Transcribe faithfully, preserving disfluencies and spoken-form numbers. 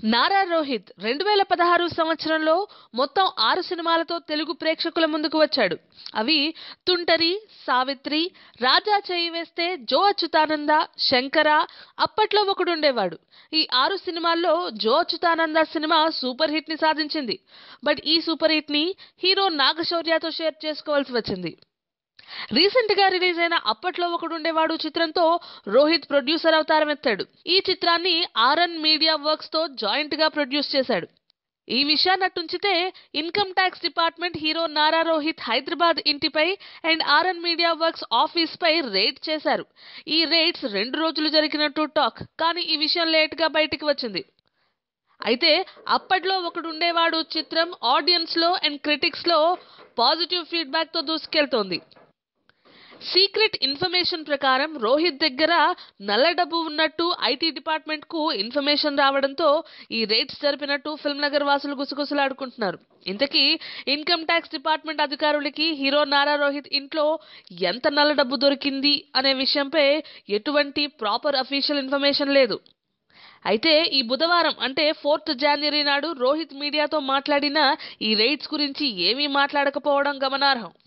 నారా రోహిత్ రెండు వేల పదహారు సంవత్సరంలో మొత్తం ఆరు సినిమాలతో తెలుగు ప్రేక్షకుల ముందుకు వచ్చాడు. అవి తుంటరి, సావిత్రి, రాజా చేయి వేస్తే, జో అచ్యుతానంద, శంకర, అప్పట్లో ఒకడుండేవాడు. ఈ ఆరు సినిమాల్లో Jyo Achyutananda cinema super hit ని సాధించింది. బట్ ఈ సూపర్ హిట్ ని హీరో నాగశౌర్యతో షేర్ చేసుకోవాల్సి వచ్చింది. రీసెంట్ గా రిలీజ్ అయిన అప్పట్లో ఒకడుండేవాడు చిత్రంతో రోహిత్ ప్రొడ్యూసర్ అవతారం ఎత్తాడు. ఈ చిత్రాన్ని ఆర్ఎన్ మీడియా వర్క్స్ తో జాయింట్ గా ప్రొడ్యూస్ చేశాడు. ఈ విషయాన్ని అట్టుంచితే income tax department hero Nara Rohit Hyderabad ఇంటిపై and R N media works office పై రైడ్ చేశారు. ఈ రైడ్స్ రెండు రోజులు జరిగినట్టు టాక్, కానీ ఈ విషయం లేట్ గా బయటికి వచ్చింది. అయితే అప్పట్లో ఒకడుండేవాడు చిత్రం ఆడియన్స్ లో అండ్ క్రిటిక్స్ లో పాజిటివ్ ఫీడ్బ్యాక్ తో దూసుకెళ్తోంది. సీక్రెట్ ఇన్ఫర్మేషన్ ప్రకారం రోహిత్ దగ్గర నల్ల డబ్బు ఉన్నట్టు ఐటీ డిపార్ట్మెంట్ కు ఇన్ఫర్మేషన్ రావడంతో ఈ రైడ్స్ జరిపినట్టు ఫిల్మ్ నగర్ వాసులు గుసగుసలాడుకుంటున్నారు. ఇంతకీ ఇన్కమ్ ట్యాక్స్ డిపార్ట్మెంట్ అధికారులకి హీరో నారా రోహిత్ ఇంట్లో ఎంత నల్ల డబ్బు దొరికింది అనే విషయంపై ఎటువంటి ప్రాపర్ అఫీషియల్ ఇన్ఫర్మేషన్ లేదు. అయితే ఈ బుధవారం అంటే ఫోర్త్ జనవరి నాడు రోహిత్ మీడియాతో మాట్లాడిన ఈ రైడ్స్ గురించి ఏమీ మాట్లాడకపోవడం గమనార్హం.